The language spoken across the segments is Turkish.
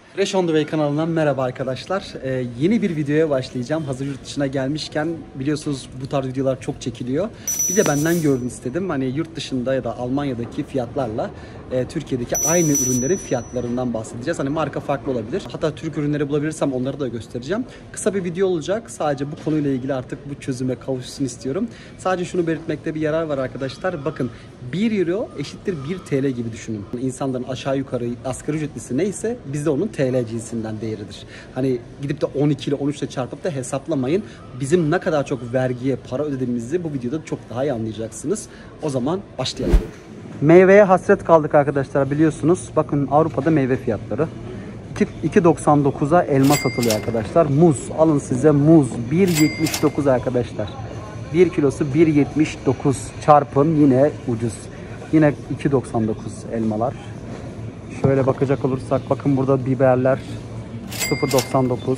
Fresh on the Way kanalından merhaba arkadaşlar. Yeni bir videoya başlayacağım. Hazır yurt dışına gelmişken biliyorsunuz bu tarz videolar çok çekiliyor. Bir de benden görün istedim. Hani yurt dışında ya da Almanya'daki fiyatlarla Türkiye'deki aynı ürünlerin fiyatlarından bahsedeceğiz. Hani marka farklı olabilir. Hatta Türk ürünleri bulabilirsem onları da göstereceğim. Kısa bir video olacak. Sadece bu konuyla ilgili artık bu çözüme kavuşsun istiyorum. Sadece şunu belirtmekte bir yarar var arkadaşlar. Bakın 1 euro eşittir 1 TL gibi düşünün. İnsanların aşağı yukarı asgari ücretlisi neyse bizde onun TL cinsinden değeridir. Hani gidip de 12 ile 13 ile çarpıp da hesaplamayın. Bizim ne kadar çok vergiye para ödediğimizi bu videoda çok daha iyi anlayacaksınız. O zaman başlayalım. Meyveye hasret kaldık arkadaşlar, biliyorsunuz. Bakın Avrupa'da meyve fiyatları. 2.99'a elma satılıyor arkadaşlar. Muz, alın size muz 1.79 arkadaşlar. 1 kilosu 1.79 çarpın, yine ucuz. Yine 2.99 elmalar. Şöyle bakacak olursak bakın burada biberler 0.99.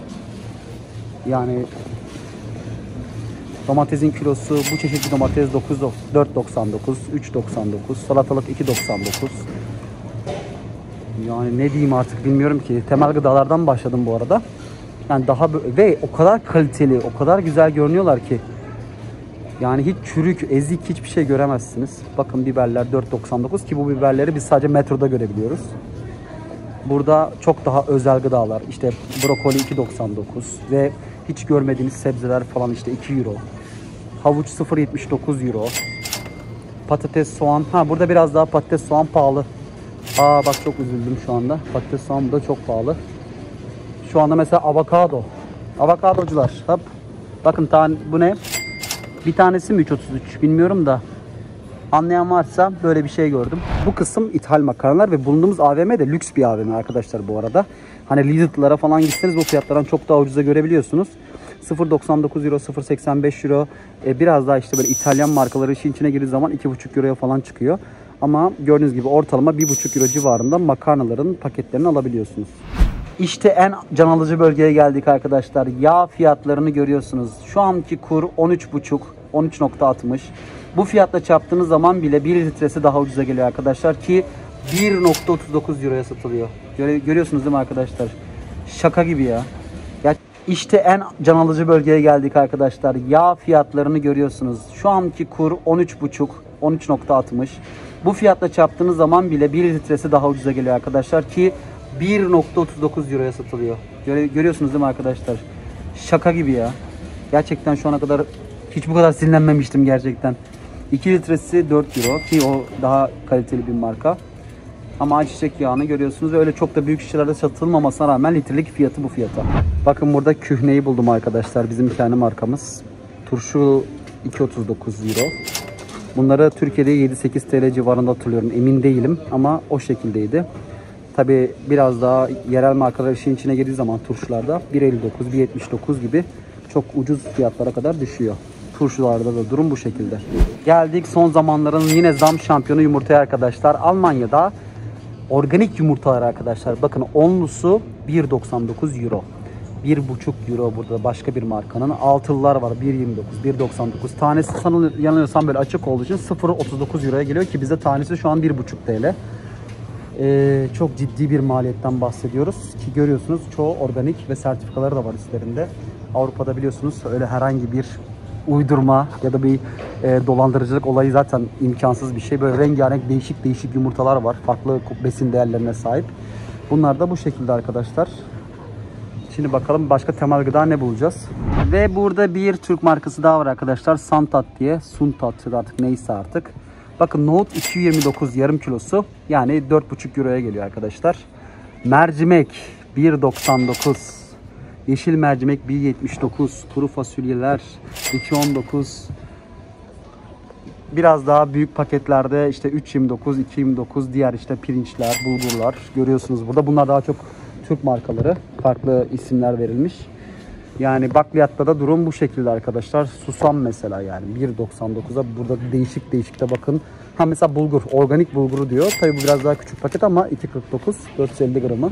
Yani domatesin kilosu, bu çeşitli domates 4.99, 3.99, salatalık 2.99. Yani ne diyeyim artık bilmiyorum ki. Temel gıdalardan başladım bu arada. Yani daha ve o kadar kaliteli, o kadar güzel görünüyorlar ki. Yani hiç çürük, ezik hiçbir şey göremezsiniz. Bakın biberler 4.99 ki bu biberleri biz sadece metroda görebiliyoruz. Burada çok daha özel gıdalar. İşte brokoli 2.99 ve hiç görmediğiniz sebzeler falan işte 2 euro. Havuç 0.79 euro. Patates, soğan. Burada biraz daha patates, soğan pahalı. Bak çok üzüldüm şu anda. Patates, soğan burada çok pahalı. Şu anda mesela avokado. Avokadocular. Hop. Bakın bu ne? Bir tanesi mi 3.33 bilmiyorum da. Anlayan varsa böyle bir şey gördüm. Bu kısım ithal makarnalar ve bulunduğumuz AVM de lüks bir AVM arkadaşlar bu arada. Hani Lidl'lara falan gitseniz bu fiyatlardan çok daha ucuza görebiliyorsunuz. 0.99 euro, 0.85 euro. Biraz daha işte böyle İtalyan markaları işin içine girdiği zaman 2.5 euroya falan çıkıyor. Ama gördüğünüz gibi ortalama 1.5 euro civarında makarnaların paketlerini alabiliyorsunuz. İşte en can alıcı bölgeye geldik arkadaşlar. Yağ fiyatlarını görüyorsunuz. Şu anki kur 13.5, 13.60. Bu fiyatla çarptığınız zaman bile 1 litresi daha ucuza geliyor arkadaşlar ki 1.39 euroya satılıyor. Görüyorsunuz değil mi arkadaşlar? Şaka gibi ya. İşte en can alıcı bölgeye geldik arkadaşlar. Yağ fiyatlarını görüyorsunuz. Şu anki kur 13.5, 13.60. Bu fiyatla çarptığınız zaman bile 1 litresi daha ucuza geliyor arkadaşlar ki 1.39 euroya satılıyor. Görüyorsunuz değil mi arkadaşlar? Şaka gibi ya. Gerçekten şu ana kadar hiç bu kadar sinirlenmemiştim gerçekten. 2 litresi 4 euro ki o daha kaliteli bir marka. Ama ayçiçek yağını görüyorsunuz. Öyle çok da büyük şişelerde satılmamasına rağmen litrelik fiyatı bu fiyata. Bakın burada kühneyi buldum arkadaşlar. Bizim kendi markamız. Turşu 2.39 euro. Bunları Türkiye'de 7-8 TL civarında hatırlıyorum. Emin değilim ama o şekildeydi. Tabi biraz daha yerel markalar işin içine girdiği zaman turşularda 1.59, 1.79 gibi çok ucuz fiyatlara kadar düşüyor. Turşularda da durum bu şekilde. Geldik son zamanların yine zam şampiyonu yumurtaya arkadaşlar. Almanya'da organik yumurtalar arkadaşlar. Bakın onlusu 1.99 euro. 1.5 euro burada başka bir markanın. Altılılar var 1.29, 1.99. Tanesi yanılıyorsam böyle açık olduğu için 0.39 euroya geliyor ki bize tanesi şu an 1.5 TL. Çok ciddi bir maliyetten bahsediyoruz ki görüyorsunuz çoğu organik ve sertifikaları da var üstlerinde. Avrupa'da biliyorsunuz öyle herhangi bir uydurma ya da bir dolandırıcılık olayı zaten imkansız bir şey. Böyle rengarenk değişik yumurtalar var. Farklı besin değerlerine sahip. Bunlar da bu şekilde arkadaşlar. Şimdi bakalım başka temel gıda ne bulacağız. Ve burada bir Türk markası daha var arkadaşlar. Santat diye. Suntat artık neyse artık. Bakın nohut 2.29 yarım kilosu. Yani 4.5 euroya geliyor arkadaşlar. Mercimek 1.99. Yeşil mercimek 1.79. Kuru fasulyeler 2.19. Biraz daha büyük paketlerde işte 3.29, 2.29 diğer işte pirinçler, bulgurlar görüyorsunuz burada. Bunlar daha çok Türk markaları. Farklı isimler verilmiş. Yani bakliyatta da durum bu şekilde arkadaşlar. Susam mesela yani 1.99'a burada değişik de bakın. Mesela bulgur, organik bulguru diyor. Tabii bu biraz daha küçük paket ama 2.49, 450 gramı.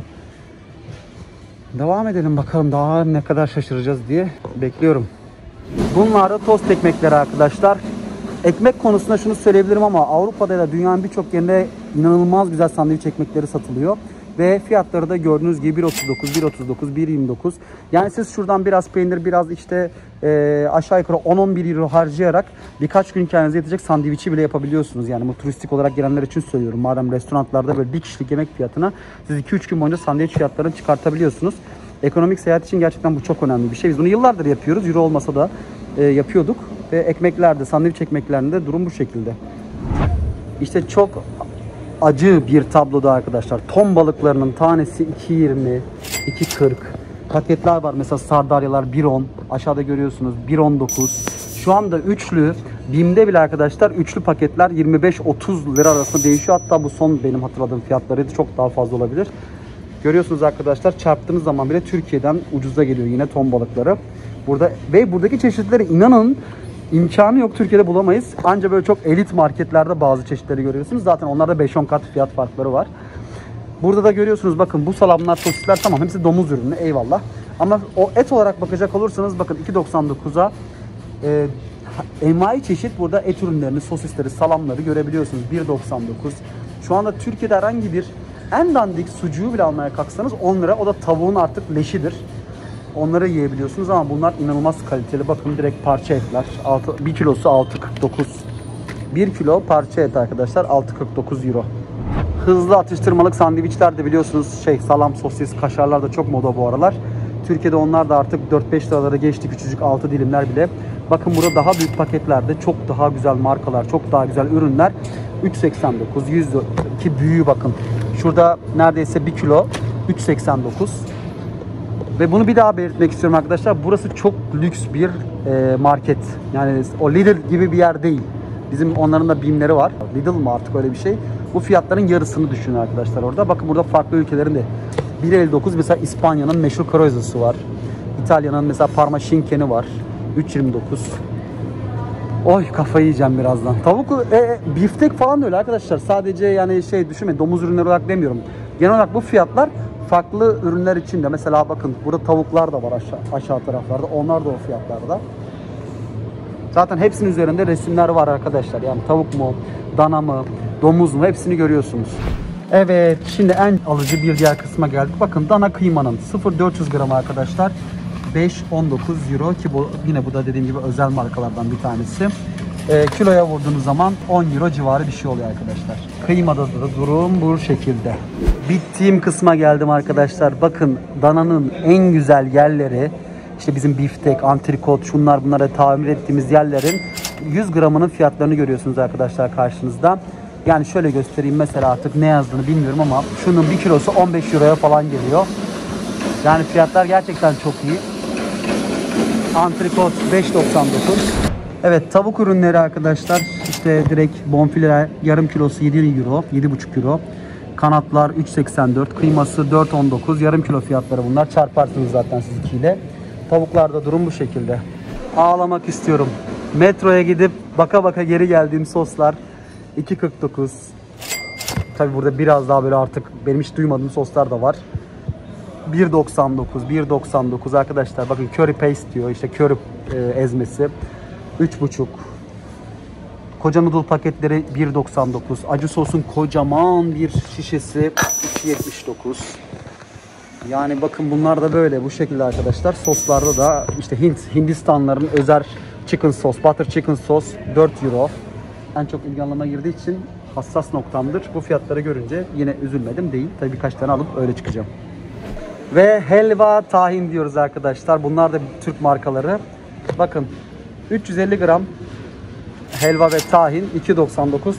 Devam edelim bakalım daha ne kadar şaşıracağız diye bekliyorum. Bunlar da tost ekmekleri arkadaşlar. Ekmek konusunda şunu söyleyebilirim ama Avrupa'da da dünyanın birçok yerinde inanılmaz güzel sandviç ekmekleri satılıyor. Ve fiyatları da gördüğünüz gibi 1.39, 1.39, 1.29. Yani siz şuradan biraz peynir, biraz işte aşağı yukarı 10-11 euro harcayarak birkaç gün kendinize yetecek sandviçi bile yapabiliyorsunuz. Yani bu turistik olarak gelenler için söylüyorum. Madem restoranlarda böyle bir kişilik yemek fiyatına siz 2-3 gün boyunca sandviç fiyatlarını çıkartabiliyorsunuz. Ekonomik seyahat için gerçekten bu çok önemli bir şey. Biz bunu yıllardır yapıyoruz. Euro olmasa da yapıyorduk. Ve ekmeklerde, sandviç ekmeklerinde durum bu şekilde. İşte çok acı bir tabloda arkadaşlar. Ton balıklarının tanesi 2.20, 2.40. Paketler var mesela sardalyalar 1.10. Aşağıda görüyorsunuz 1.19. Şu anda üçlü BİM'de bile arkadaşlar üçlü paketler 25-30 lira arasında değişiyor. Hatta bu son benim hatırladığım fiyatları çok daha fazla olabilir. Görüyorsunuz arkadaşlar, çarptığınız zaman bile Türkiye'den ucuza geliyor yine ton balıkları. Burada ve buradaki çeşitleri inanın imkanı yok, Türkiye'de bulamayız. Ancak böyle çok elit marketlerde bazı çeşitleri görüyorsunuz. Zaten onlarda 5-10 kat fiyat farkları var. Burada da görüyorsunuz bakın bu salamlar, sosisler tamam hepsi domuz ürünü eyvallah. Ama o et olarak bakacak olursanız bakın 2.99'a envai çeşit burada et ürünlerini, sosisleri, salamları görebiliyorsunuz. 1.99. Şu anda Türkiye'de herhangi bir en dandik sucuğu bile almaya kalksanız 10 lira. O da tavuğun artık leşidir. Onları yiyebiliyorsunuz ama bunlar inanılmaz kaliteli. Bakın direkt parça etler. 1 kilosu 6.49. 1 kilo parça et arkadaşlar 6.49 euro. Hızlı atıştırmalık sandviçler de biliyorsunuz salam, sosis, kaşarlar da çok moda bu aralar. Türkiye'de onlar da artık 4-5 liraları geçti, küçücük 6 dilimler bile. Bakın burada daha büyük paketlerde çok daha güzel markalar, çok daha güzel ürünler. 3.89, 100 ki büyüğü bakın. Şurada neredeyse 1 kilo 3.89. Ve bunu bir daha belirtmek istiyorum arkadaşlar. Burası çok lüks bir market. Yani o Lidl gibi bir yer değil. Bizim onların da BİM'leri var. Lidl mı artık öyle bir şey. Bu fiyatların yarısını düşünün arkadaşlar orada. Bakın burada farklı ülkelerin de 1.59 mesela İspanya'nın meşhur Croissant'ı var. İtalya'nın mesela Parma Schinken'i var. 3.29. Oy kafayı yiyeceğim birazdan. Tavuk, biftek falan da öyle arkadaşlar. Sadece yani düşünmeyin, domuz ürünleri olarak demiyorum. Genel olarak bu fiyatlar farklı ürünler için de. Mesela bakın burada tavuklar da var aşağı taraflarda. Onlar da o fiyatlarda. Zaten hepsinin üzerinde resimler var arkadaşlar. Yani tavuk mu, dana mı, domuz mu hepsini görüyorsunuz. Evet, şimdi en alıcı bir diğer kısma geldik. Bakın dana kıymanın 0.400 gram arkadaşlar. 5.19 euro ki yine bu da dediğim gibi özel markalardan bir tanesi. Kiloya vurduğunuz zaman 10 euro civarı bir şey oluyor arkadaşlar. Kıymada da durum bu şekilde. Bittiğim kısma geldim arkadaşlar. Bakın dananın en güzel yerleri, işte bizim biftek, antrikot, şunlar bunlara tamir ettiğimiz yerlerin 100 gramının fiyatlarını görüyorsunuz arkadaşlar karşınızda. Yani şöyle göstereyim, mesela artık ne yazdığını bilmiyorum ama şunun 1 kilosu 15 euroya falan geliyor. Yani fiyatlar gerçekten çok iyi. Antrikot 5.99. Evet, tavuk ürünleri arkadaşlar. İşte direkt bonfile yarım kilosu 7 euro, 7,5 euro. Kanatlar 3.84, kıyması 4.19, yarım kilo fiyatları bunlar. Çarparsınız zaten siz 2 ile. Tavuklarda durum bu şekilde. Ağlamak istiyorum. Metroya gidip baka baka geri geldiğim soslar 2.49. Tabi burada biraz daha böyle artık benim hiç duymadığım soslar da var. 1.99, 1.99 arkadaşlar. Bakın curry paste diyor, işte curry ezmesi 3.5. Koca noodle paketleri 1.99. Acı sosun kocaman bir şişesi 2.79. Yani bakın bunlar da böyle bu şekilde arkadaşlar. Soslarda da işte Hindistanların özel chicken sos, butter chicken sos 4 euro. En çok ilgi alanıma girdiği için hassas noktamdır. Bu fiyatları görünce yine üzülmedim değil. Tabii birkaç tane alıp öyle çıkacağım. Ve helva tahin diyoruz arkadaşlar. Bunlar da Türk markaları. Bakın 350 gram helva ve tahin 2.99, 2.49.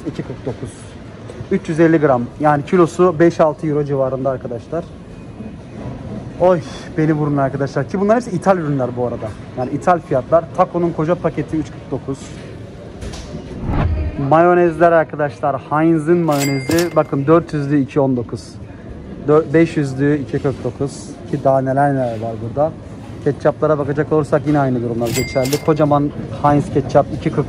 350 gram yani kilosu 5-6 euro civarında arkadaşlar. Oy beni vurun arkadaşlar. Ki bunlar hepsi ithal ürünler bu arada. Yani ithal fiyatlar. Taco'nun koca paketi 3.49. Mayonezler arkadaşlar. Heinz'in mayonezi. Bakın 400'lü 2.19. 500'lü 2.49. Ki daha neler var burada. Ketçaplara bakacak olursak yine aynı durumlar geçerli. Kocaman Heinz ketçap 2.49.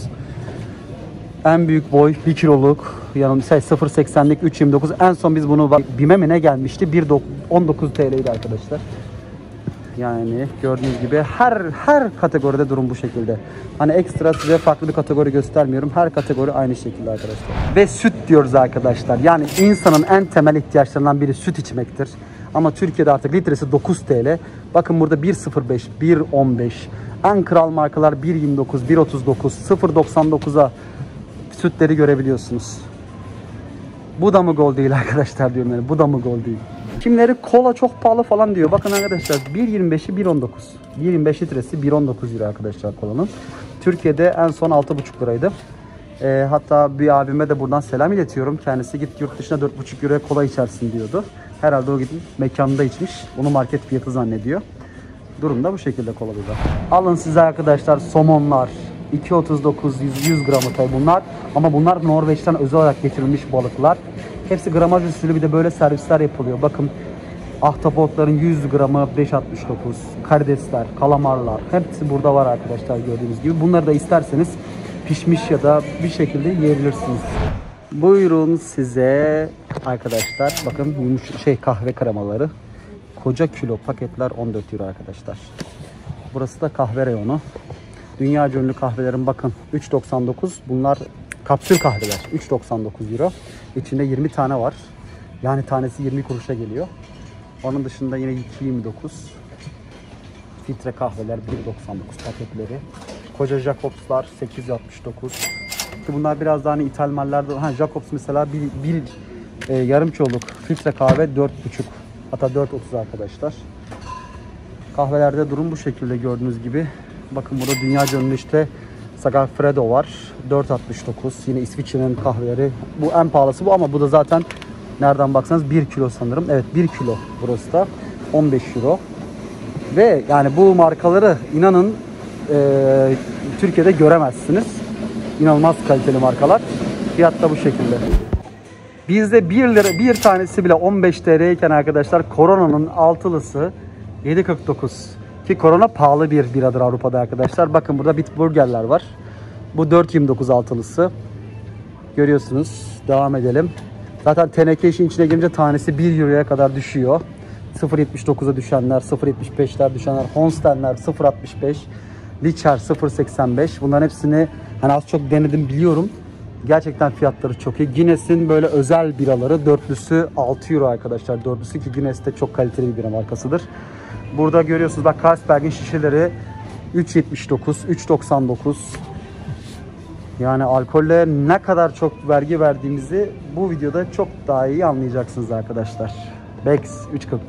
En büyük boy 1 kiloluk. Yani 0.80'lik 3.29. En son biz bunu BİM'e mi ne gelmişti? 1.19 TL'ydi arkadaşlar. Yani gördüğünüz gibi her kategoride durum bu şekilde. Hani ekstra size farklı bir kategori göstermiyorum. Her kategori aynı şekilde arkadaşlar. Ve süt diyoruz arkadaşlar. Yani insanın en temel ihtiyaçlarından biri süt içmektir. Ama Türkiye'de artık litresi 9 TL. Bakın burada 1.05, 1.15. En kral markalar 1.29, 1.39, 0.99'a sütleri görebiliyorsunuz. Bu da mı gol değil arkadaşlar diyorum yani. Bu da mı gol değil. Kimleri kola çok pahalı falan diyor. Bakın arkadaşlar 1.25'i 1.19. 1.25 litresi 1.19 euro arkadaşlar kolanın. Türkiye'de en son 6.5 liraydı. Hatta bir abime de buradan selam iletiyorum. Kendisi git yurt dışına 4.5 euroya kola içersin diyordu. Herhalde o gidip mekanında içmiş. Onu market fiyatı zannediyor. Durum da bu şekilde kola burada. Alın size arkadaşlar somonlar. 2.39 100 gramı tabi bunlar. Ama bunlar Norveç'ten özel olarak getirilmiş balıklar. Hepsi gramaj usulü, bir de böyle servisler yapılıyor. Bakın ahtapotların 100 gramı 5.69. Karidesler, kalamarlar hepsi burada var arkadaşlar gördüğünüz gibi. Bunları da isterseniz pişmiş ya da bir şekilde yiyebilirsiniz. Buyurun size arkadaşlar. Bakın kahve kremaları. Koca kilo paketler 14 euro arkadaşlar. Burası da kahve reyonu. Dünya ünlü kahvelerin bakın 3.99. Bunlar kapsül kahveler. 3.99 euro. İçinde 20 tane var. Yani tanesi 20 kuruşa geliyor. Onun dışında yine 2.29. Filtre kahveler 1.99 paketleri. Koca Jacobs'lar 8.69. Bunlar biraz daha hani ithal mallerde. Jacobs mesela bir yarım kiloluk filtre kahve 4.5. Hatta 4.30 arkadaşlar. Kahvelerde durum bu şekilde gördüğünüz gibi. Bakın burada dünyaca ünlü işte Sagafredo var. 4.69. Yine İsviçre'nin kahveleri. Bu en pahalısı bu ama bu da zaten nereden baksanız 1 kilo sanırım. Evet 1 kilo burası da 15 euro. Ve yani bu markaları inanın Türkiye'de göremezsiniz. İnanılmaz kaliteli markalar. Fiyat da bu şekilde. Bizde 1 lira bir tanesi bile 15 TL iken arkadaşlar Corona'nın altılısı 7.49. Ki Corona pahalı bir biradır Avrupa'da arkadaşlar. Bakın burada Bitburgerler var. Bu 4.29 altılısı. Görüyorsunuz. Devam edelim. Zaten teneke işin içine girince tanesi 1 euroya kadar düşüyor. 0.79'a düşenler, 0.75'ler düşenler, Holstenler 0.65, Licher 0.85. Bunların hepsini hani az çok denedim biliyorum. Gerçekten fiyatları çok iyi. Guinness'in böyle özel biraları dörtlüsü 6 euro arkadaşlar. Dörtlüsü ki Guinness de çok kaliteli bir bira markasıdır. Burada görüyorsunuz bak Carlsberg'in şişeleri 3.79, 3.99. Yani alkolle ne kadar çok vergi verdiğimizi bu videoda çok daha iyi anlayacaksınız arkadaşlar. Beck's 3.49.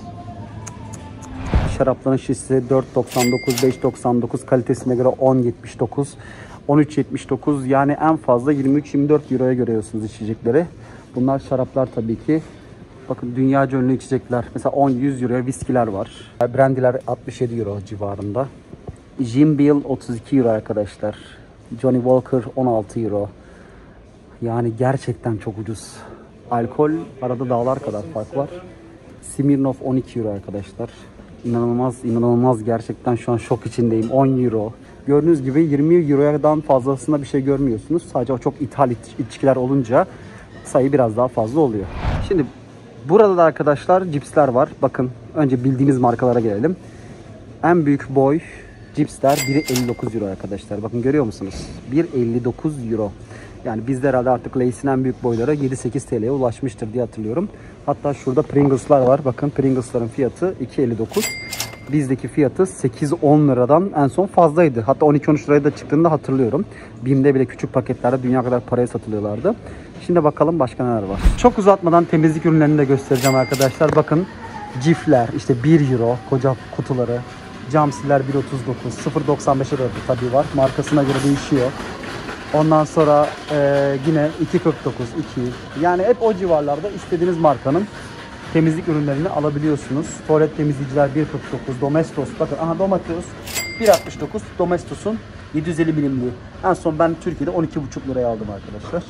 Şarapların şişesi 4.99, 5.99, kalitesine göre 10.79, 13.79. Yani en fazla 23-24 euroya görüyorsunuz içecekleri. Bunlar şaraplar tabii ki. Bakın dünyaca ünlü içecekler. Mesela 10-100 euroya viskiler var. Brandy'ler 67 euro civarında. Jim Beam 32 euro arkadaşlar. Johnny Walker 16 euro. Yani gerçekten çok ucuz. Alkol arada dağlar kadar fark var. Smirnoff 12 euro arkadaşlar. İnanılmaz gerçekten şu an şok içindeyim. 10 euro. Gördüğünüz gibi 20 eurodan fazlasında bir şey görmüyorsunuz. Sadece o çok ithal içkiler olunca sayı biraz daha fazla oluyor. Şimdi burada da arkadaşlar cipsler var. Bakın önce bildiğiniz markalara gelelim. En büyük boy cipsler 1.59 euro arkadaşlar. Bakın görüyor musunuz? 1.59 euro. Yani bizde herhalde artık Lay's'in en büyük boyları 7-8 TL'ye ulaşmıştır diye hatırlıyorum. Hatta şurada Pringles'lar var. Bakın Pringles'ların fiyatı 2.59. Bizdeki fiyatı 8-10 liradan en son fazlaydı. Hatta 12-13 liraya da çıktığını da hatırlıyorum. BİM'de bile küçük paketlerde dünya kadar paraya satılıyorlardı. Şimdi bakalım başka neler var. Çok uzatmadan temizlik ürünlerini de göstereceğim arkadaşlar. Bakın Cif'ler işte 1 euro koca kutuları. Camsiller 1.39, 0.95'e de tabii var. Markasına göre değişiyor. Ondan sonra yine 2.49, 2. Yani hep o civarlarda istediğiniz markanın temizlik ürünlerini alabiliyorsunuz. Tuvalet temizleyiciler 1.49, Domestos. Bakın aha Domestos 1.69, Domestos'un 750 milimliği. En son ben Türkiye'de 12.5 liraya aldım arkadaşlar.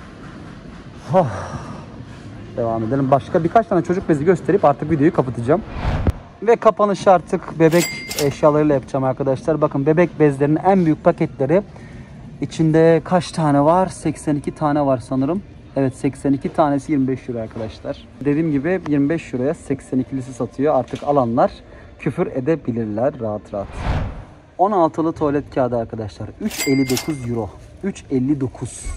Oh. Devam edelim. Başka birkaç tane çocuk bezi gösterip artık videoyu kapatacağım. Ve kapanışı artık bebek eşyalarıyla yapacağım arkadaşlar. Bakın bebek bezlerinin en büyük paketleri içinde kaç tane var? 82 tane var sanırım. Evet 82 tanesi 25 euro arkadaşlar. Dediğim gibi 25 euroya 82'lisi satıyor. Artık alanlar küfür edebilirler rahat rahat. 16'lı tuvalet kağıdı arkadaşlar. 3.59 euro. 3.59.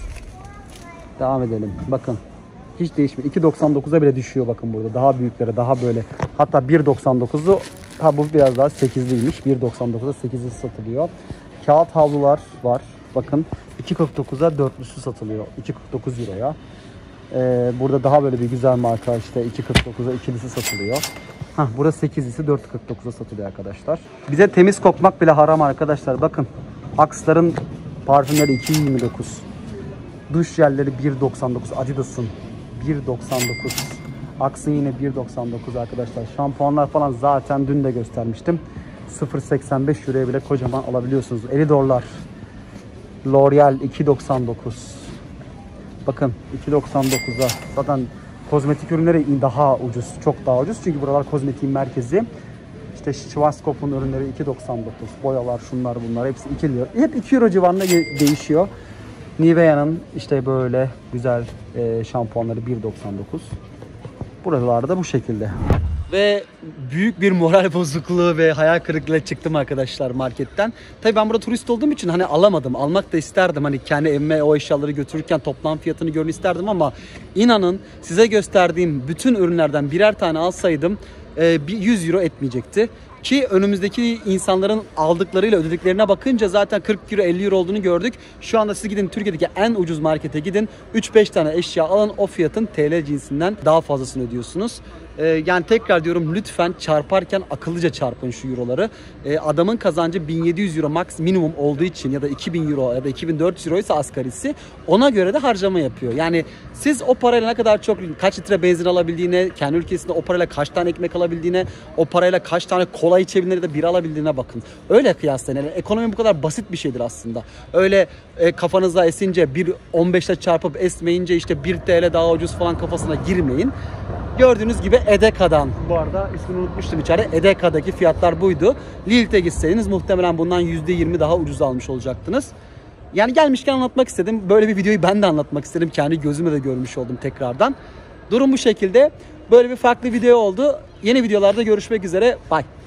Devam edelim. Bakın. Hiç değişmiyor. 2.99'a bile düşüyor bakın burada. Daha büyükleri, daha böyle. Hatta 1.99'u, ha bu biraz daha 8'liymiş. 1.99'a 8'li satılıyor. Kağıt havlular var. Bakın 2.49'a 4'lüsü satılıyor. 2.49 euroya. Burada daha böyle bir güzel marka işte 2.49'a ikilisi satılıyor. Burada 8'lisi 4.49'a satılıyor arkadaşlar. Bize temiz kokmak bile haram arkadaşlar. Bakın Aks'ların parfümleri 2.29. Duş jelleri 1.99. Adidas'ın 1.99. Aks'ın yine 1.99 arkadaşlar. Şampuanlar falan zaten dün de göstermiştim. 0.85 euroya bile kocaman alabiliyorsunuz. $50. L'Oreal 2.99. Bakın 2.99'a. Zaten kozmetik ürünleri daha ucuz. Çok daha ucuz. Çünkü buralar kozmetiğin merkezi. İşte Schwarzkopf'un ürünleri 2.99. Boyalar, şunlar bunlar hepsi 2 lira. Hep 2 euro civarında değişiyor. Nivea'nın işte böyle güzel şampuanları 1.99. Buralarda bu şekilde. Ve büyük bir moral bozukluğu ve hayal kırıklığıyla çıktım arkadaşlar marketten. Tabii ben burada turist olduğum için hani alamadım. Almak da isterdim. Hani kendi evime o eşyaları götürürken toplam fiyatını görün isterdim ama inanın size gösterdiğim bütün ürünlerden birer tane alsaydım 100 euro etmeyecekti. Ki önümüzdeki insanların aldıklarıyla ödediklerine bakınca zaten 40 euro 50 euro olduğunu gördük. Şu anda siz gidin Türkiye'deki en ucuz markete gidin. 3-5 tane eşya alın, o fiyatın TL cinsinden daha fazlasını ödüyorsunuz. Yani tekrar diyorum, lütfen çarparken akıllıca çarpın şu euroları. Adamın kazancı 1700 euro max minimum olduğu için ya da 2000 euro ya da 2400 euro ise asgarisi, ona göre de harcama yapıyor. Yani siz o parayla ne kadar çok, kaç litre benzin alabildiğine, kendi ülkesinde o parayla kaç tane ekmek alabildiğine, o parayla kaç tane kola içebildiğine ya da bira alabildiğine bakın. Öyle kıyaslayın. Yani ekonomi bu kadar basit bir şeydir aslında. Öyle kafanıza esince 1.15'le çarpıp esmeyince işte 1 TL daha ucuz falan kafasına girmeyin. Gördüğünüz gibi Edeka'dan, bu arada ismini unutmuştum içeride, Edeka'daki fiyatlar buydu. Lilith'e gitseydiniz muhtemelen bundan %20 daha ucuz almış olacaktınız. Yani gelmişken anlatmak istedim. Böyle bir videoyu ben de anlatmak istedim. Kendi gözümle de görmüş oldum tekrardan. Durum bu şekilde. Böyle bir farklı video oldu. Yeni videolarda görüşmek üzere. Bye.